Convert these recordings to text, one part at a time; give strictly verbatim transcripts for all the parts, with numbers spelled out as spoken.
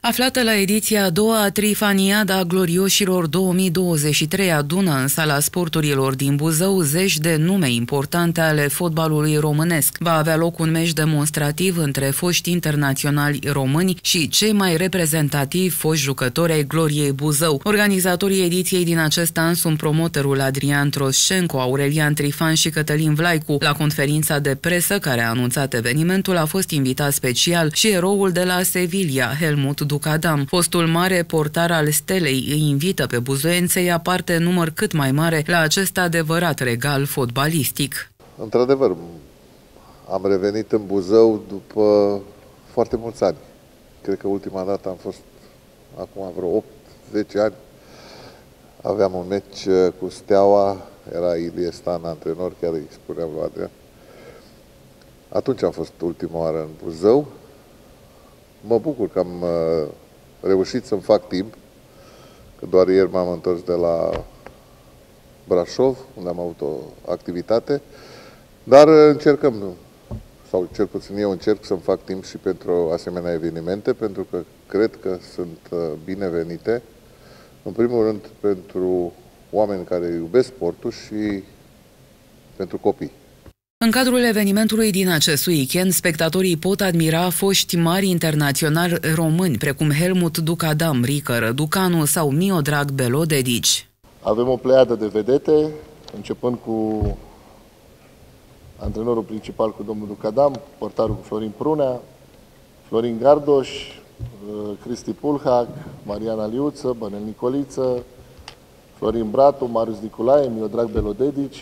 Aflată la ediția a doua, Trifaniada Glorioșilor două mii douăzeci și trei adună în sala sporturilor din Buzău zeci de nume importante ale fotbalului românesc. Va avea loc un meci demonstrativ între foști internaționali români și cei mai reprezentativi foști jucători ai Gloriei Buzău. Organizatorii ediției din acest an sunt promotorul Adrian Troșenco, Aurelian Trifan și Cătălin Vlaicu. La conferința de presă care a anunțat evenimentul a fost invitat special și eroul de la Sevilla, Helmut Ducadam. Fostul mare portar al Stelei îi invită pe buzoieni să ia parte în număr cât mai mare la acest adevărat regal fotbalistic. Într-adevăr, am revenit în Buzău după foarte mulți ani. Cred că ultima dată am fost acum vreo opt zece ani. Aveam un meci cu Steaua, era Ilie Stan antrenor, chiar îi spuneam lui Adrian. Atunci am fost ultima oară în Buzău. Mă bucur că am uh, reușit să-mi fac timp, că doar ieri m-am întors de la Brașov, unde am avut o activitate, dar încercăm, sau cel puțin eu încerc să-mi fac timp și pentru asemenea evenimente, pentru că cred că sunt uh, binevenite, în primul rând pentru oameni care iubesc sportul și pentru copii. În cadrul evenimentului din acest weekend, spectatorii pot admira foști mari internaționali români, precum Helmut Ducadam, Rică Răducanu sau Miodrag Belodedici. Avem o pleiadă de vedete, începând cu antrenorul principal, cu domnul Ducadam, portarul cu Florin Prunea, Florin Gardoș, Cristi Pulhac, Mariana Liuță, Bănel Nicoliță, Florin Bratu, Marius Nicolae, Miodrag Belodedici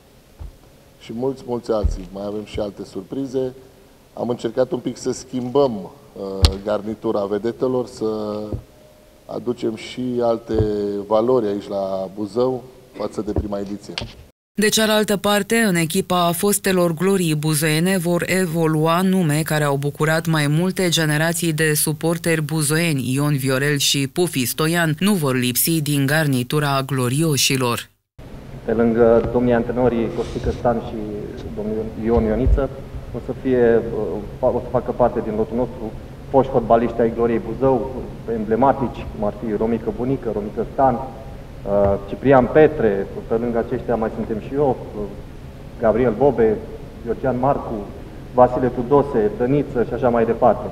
și mulți, mulți alții. Mai avem și alte surprize. Am încercat un pic să schimbăm uh, garnitura vedetelor, să aducem și alte valori aici la Buzău față de prima ediție. De cealaltă parte, în echipa fostelor glorii buzoiene vor evolua nume care au bucurat mai multe generații de suporteri buzoieni. Ion Viorel și Pufi Stoian nu vor lipsi din garnitura glorioșilor. Pe lângă domnii antrenorii Costică Stan și domnul Ion Ioniță, o să, fie, o să facă parte din lotul nostru foști fotbaliști ai Gloriei Buzău, emblematici, cum ar fi Romică Bunică, Romică Stan, Ciprian Petre, pe lângă aceștia mai suntem și eu, Gabriel Bobe, Georgian Marcu, Vasile Tudose, Dăniță și așa mai departe.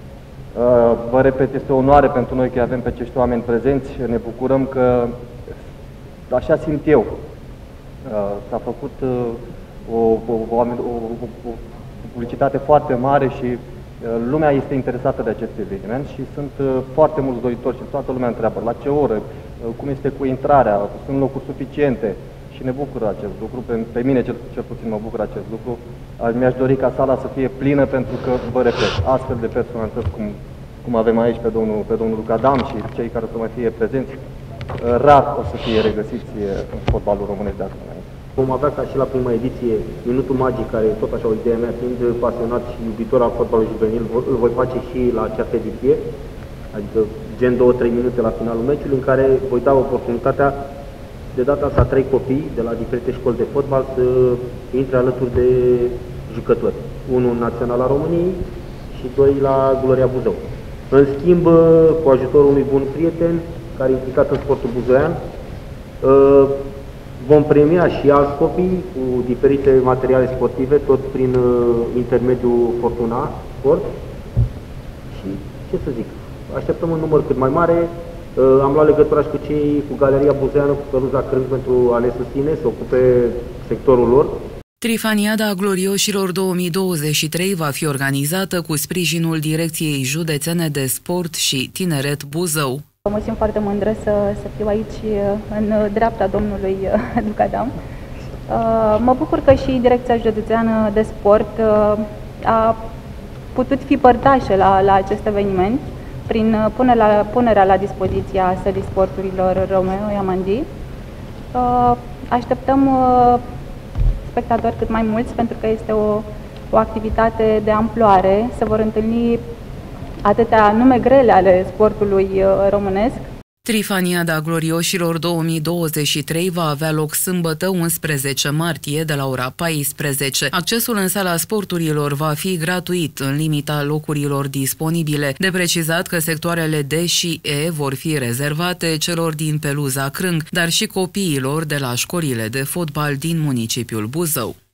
Vă repet, este o onoare pentru noi că avem pe acești oameni prezenți, ne bucurăm că, așa simt eu, s-a făcut o, o, o, o, o publicitate foarte mare și lumea este interesată de acest eveniment și sunt foarte mulți doritori și toată lumea întreabă la ce oră, cum este cu intrarea, sunt locuri suficiente și ne bucură acest lucru. Pe, pe mine cel, cel puțin mă bucură acest lucru. Mi-aș dori ca sala să fie plină pentru că, vă repet, astfel de personalități cum, cum avem aici pe domnul, pe domnul Ducadam și cei care o să mai fie prezenți, rar o să fie regăsiți în fotbalul românesc de acum înainte. Vom avea ca și la prima ediție minutul magic, care tot așa o idee mea, fiind pasionat și iubitor al fotbalului juvenil, îl voi face și la această ediție, adică gen două trei minute la finalul meciului, în care voi da oportunitatea de data asta trei copii de la diferite școli de fotbal să intre alături de jucători. Unul național al României și doi la Gloria Buzău. În schimb, cu ajutorul unui bun prieten, care e implicat în sportul buzoian, vom premia și alți copii cu diferite materiale sportive, tot prin intermediul Fortuna Sport. Și ce să zic, așteptăm un număr cât mai mare. Am luat legătura și cu cei cu Galeria Buzoiană, cu Căluza Crânc, pentru a ne susține, să ocupe sectorul lor. Trifaniada Glorioșilor două mii douăzeci și trei va fi organizată cu sprijinul Direcției Județene de Sport și Tineret Buzău. Mă simt foarte mândră să, să fiu aici în dreapta domnului Ducadam. Mă bucur că și Direcția Județeană de Sport a putut fi părtașă la, la acest eveniment prin punerea la, punerea la dispoziția sălii sporturilor Romeo Iamandi. Așteptăm spectatori cât mai mulți pentru că este o, o activitate de amploare. Se vor întâlni atâtea nume grele ale sportului românesc. Trifaniada Glorioșilor două mii douăzeci și trei va avea loc sâmbătă unsprezece martie de la ora paisprezece. Accesul în sala sporturilor va fi gratuit în limita locurilor disponibile. De precizat că sectoarele D și E vor fi rezervate celor din Peluza Crâng, dar și copiilor de la școlile de fotbal din municipiul Buzău.